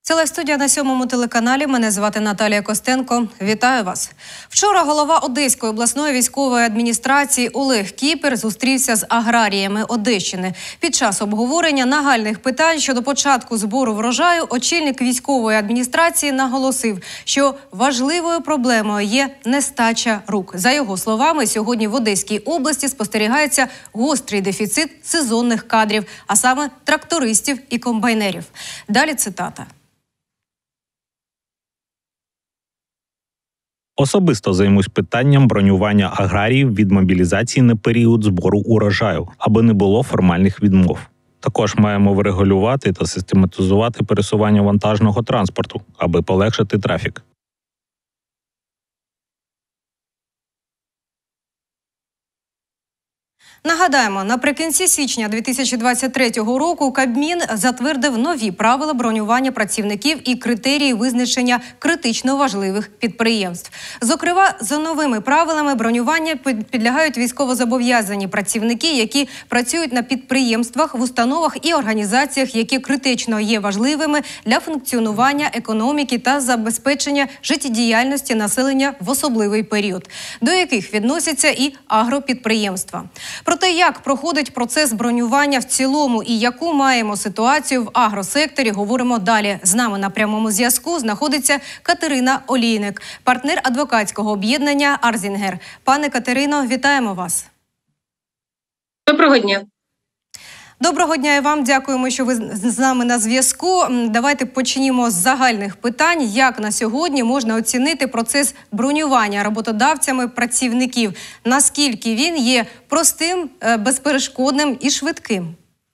Це лайв-студія на 7-му телеканалі. Мене звати Наталія Костенко. Вітаю вас. Вчора голова Одеської обласної військової адміністрації Олег Кіпер зустрівся з аграріями Одещини. Під час обговорення нагальних питань щодо початку збору врожаю очільник військової адміністрації наголосив, що важливою проблемою є нестача рук. За його словами, сьогодні в Одеській області спостерігається гострий дефіцит сезонних кадрів, а саме трактористів і комбайнерів. Далі цитата. Особисто займусь питанням бронювання аграріїв від мобілізації на період збору урожаю, аби не було формальних відмов. Також маємо врегулювати та систематизувати пересування вантажного транспорту, аби полегшити трафік. Нагадаємо, наприкінці січня 2023 року Кабмін затвердив нові правила бронювання працівників і критерії визначення критично важливих підприємств. Зокрема, за новими правилами бронювання підлягають військовозобов'язані працівники, які працюють на підприємствах, в установах і організаціях, які критично є важливими для функціонування економіки та забезпечення життєдіяльності населення в особливий період, до яких відносяться і агропідприємства. Про те, як проходить процес бронювання в цілому і яку маємо ситуацію в агросекторі, говоримо далі. З нами на прямому зв'язку знаходиться Катерина Олійник, партнер адвокатського об'єднання «Арзінгер». Пане Катерино, вітаємо вас. Доброго дня. Доброго дня і вам. Дякуємо, що ви з нами на зв'язку. Давайте почнімо з загальних питань. Як на сьогодні можна оцінити процес бронювання роботодавцями працівників? Наскільки він є простим, безперешкодним і швидким?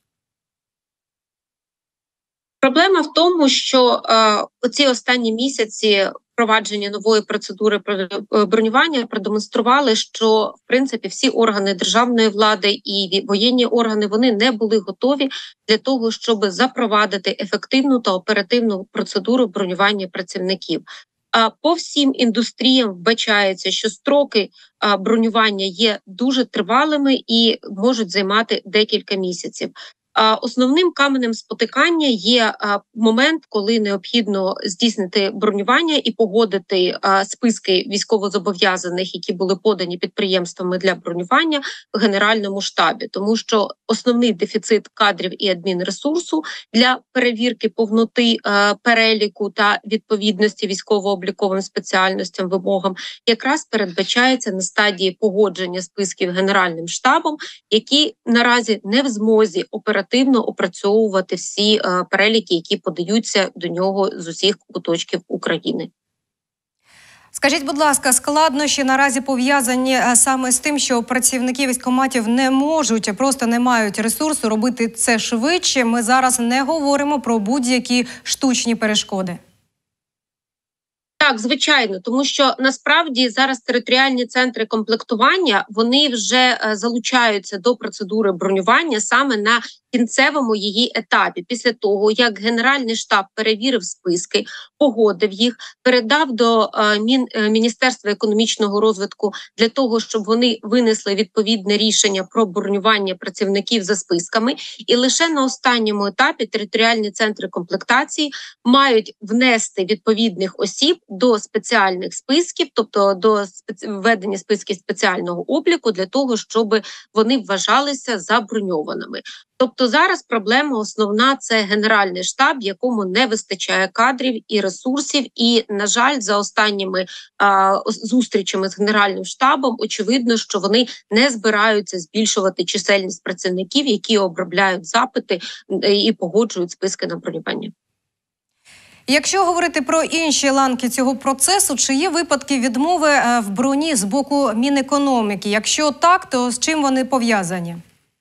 Проблема в тому, що оці останні місяці впровадження нової процедури бронювання продемонстрували, що, в принципі, всі органи державної влади і воєнні органи, вони не були готові для того, щоб запровадити ефективну та оперативну процедуру бронювання працівників. По всім індустріям вбачається, що строки бронювання є дуже тривалими і можуть займати декілька місяців. Основним каменем спотикання є момент, коли необхідно здійснити бронювання і погодити списки військовозобов'язаних, які були подані підприємствами для бронювання в Генеральному штабі. Тому що основний дефіцит кадрів і адмінресурсу для перевірки повноти переліку та відповідності військово-обліковим спеціальностям, вимогам, якраз передбачається на стадії погодження списків Генеральним штабом, які наразі не в змозі оперативно опрацьовувати всі переліки, які подаються до нього з усіх куточків України. Скажіть, будь ласка, складнощі наразі пов'язані саме з тим, що працівники військкоматів не можуть, просто не мають ресурсу робити це швидше. Ми зараз не говоримо про будь-які штучні перешкоди. Так, звичайно, тому що насправді зараз територіальні центри комплектування, вони вже залучаються до процедури бронювання саме на кінцевому її етапі. Після того, як Генеральний штаб перевірив списки, погодив їх, передав до Міністерства економічного розвитку для того, щоб вони винесли відповідне рішення про бронювання працівників за списками. І лише на останньому етапі територіальні центри комплектації мають внести відповідних осіб до спеціальних списків, тобто до введення списків спеціального обліку для того, щоб вони вважалися заброньованими. Тобто зараз проблема основна – це Генеральний штаб, якому не вистачає кадрів і ресурсів. І, на жаль, за останніми зустрічами з Генеральним штабом очевидно, що вони не збираються збільшувати чисельність працівників, які обробляють запити і погоджують списки на бронювання. Якщо говорити про інші ланки цього процесу, чи є випадки відмови в броні з боку Мінекономіки? Якщо так, то з чим вони пов'язані?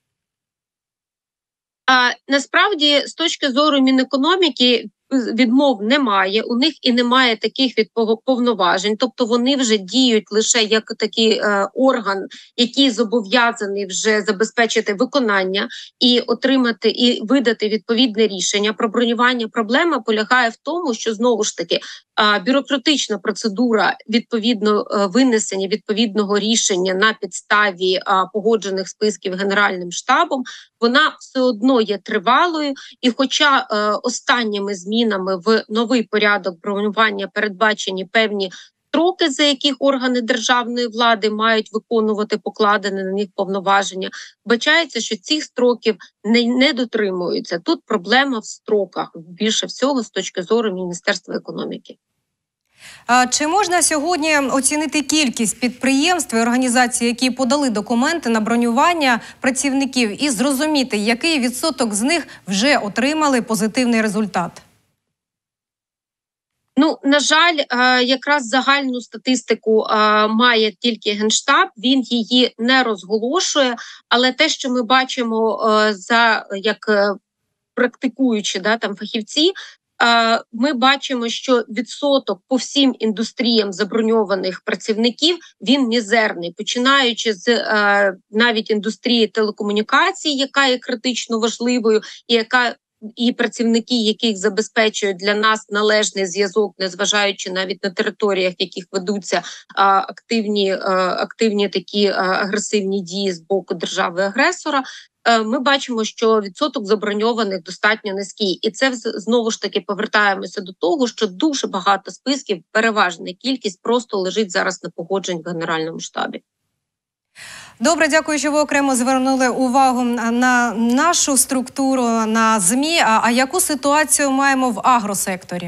Насправді, з точки зору Мінекономіки, відмов немає, у них і немає таких повноважень, тобто вони вже діють лише як такий орган, який зобов'язаний вже забезпечити виконання і отримати і видати відповідне рішення про бронювання. Проблема полягає в тому, що знову ж таки бюрократична процедура відповідно винесення відповідного рішення на підставі погоджених списків Генеральним штабом, вона все одно є тривалою, і хоча останніми змінами змінами в новий порядок бронювання передбачені певні строки, за яких органи державної влади мають виконувати покладені на них повноваження. Вбачається, що цих строків не дотримуються. Тут проблема в строках, більше всього з точки зору Міністерства економіки. Чи можна сьогодні оцінити кількість підприємств і організацій, які подали документи на бронювання працівників, і зрозуміти, який відсоток з них вже отримали позитивний результат? Ну, на жаль, якраз загальну статистику має тільки Генштаб, він її не розголошує, але те, що ми бачимо як практикуючі фахівці, ми бачимо, що відсоток по всім індустріям заброньованих працівників, він мізерний, починаючи з навіть індустрії телекомунікацій, яка є критично важливою, і працівники, яких забезпечують для нас належний зв'язок, незважаючи навіть на територіях, в яких ведуться активні такі агресивні дії з боку держави-агресора, ми бачимо, що відсоток заброньованих достатньо низький. І це знову ж таки повертаємося до того, що дуже багато списків, переважна кількість просто лежить зараз на погоджень в Генеральному штабі. Добре, дякую, що ви окремо звернули увагу на нашу структуру, на ЗМІ. А яку ситуацію маємо в агросекторі?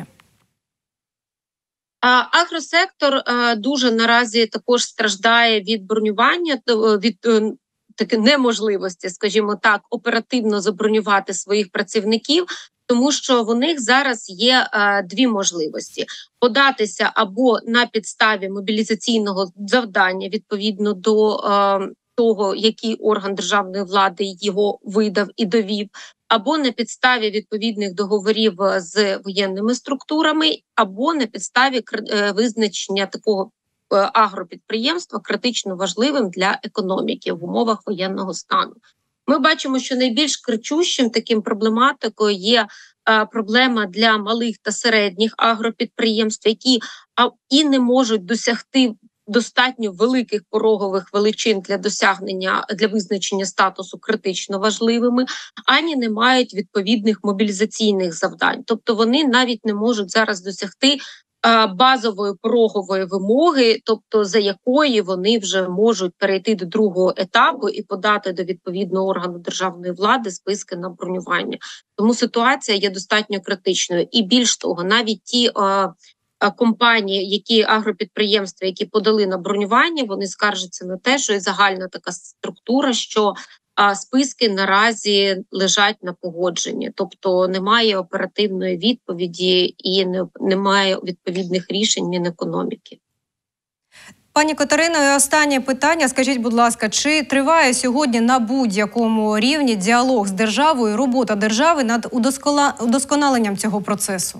Агросектор дуже наразі також страждає від бронювання, від таки неможливості, скажімо так, оперативно забронювати своїх працівників, тому що в них зараз є дві можливості: податися або на підставі мобілізаційного завдання відповідно до того, який орган державної влади його видав і довів, або на підставі відповідних договорів з воєнними структурами, або на підставі визначення такого агропідприємства критично важливим для економіки в умовах воєнного стану. Ми бачимо, що найбільш кричущим таким проблематикою є проблема для малих та середніх агропідприємств, які і не можуть досягти достатньо великих порогових величин для визначення статусу критично важливими, ані не мають відповідних мобілізаційних завдань. Тобто вони навіть не можуть зараз досягти базової порогової вимоги, тобто за якої вони вже можуть перейти до другого етапу і подати до відповідного органу державної влади списки на бронювання. Тому ситуація є достатньо критичною. І більш того, навіть ті компанії, агропідприємства, які подали на бронювання, вони скаржаться на те, що є загальна така структура, що списки наразі лежать на погодженні, тобто немає оперативної відповіді і немає відповідних рішень Мінекономіки. Пані Катерино, останнє питання. Скажіть, будь ласка, чи триває сьогодні на будь-якому рівні діалог з державою, робота держави над удосконаленням цього процесу?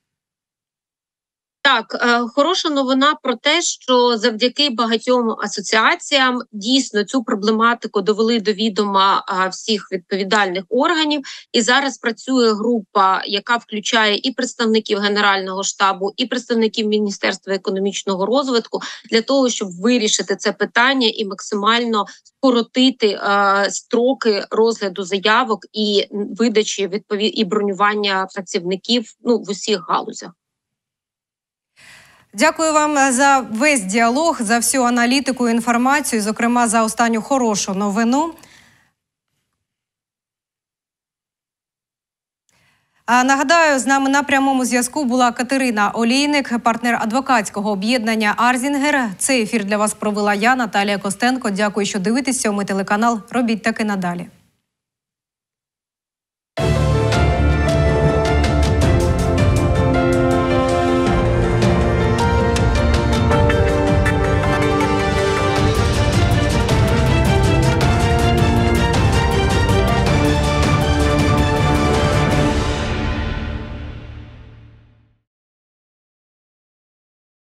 Так, хороша новина про те, що завдяки багатьом асоціаціям дійсно цю проблематику довели до відома всіх відповідальних органів. І зараз працює група, яка включає і представників Генерального штабу, і представників Міністерства економічного розвитку, для того, щоб вирішити це питання і максимально скоротити строки розгляду заявок і видачі і бронювання працівників в усіх галузях. Дякую вам за весь діалог, за всю аналітику і інформацію, зокрема за останню хорошу новину. Нагадаю, з нами на прямому зв'язку була Катерина Олійник, партнер адвокатського об'єднання «Арзінгер». Цей ефір для вас провела я, Наталія Костенко. Дякую, що дивитесь 7 телеканал. Робіть так і надалі.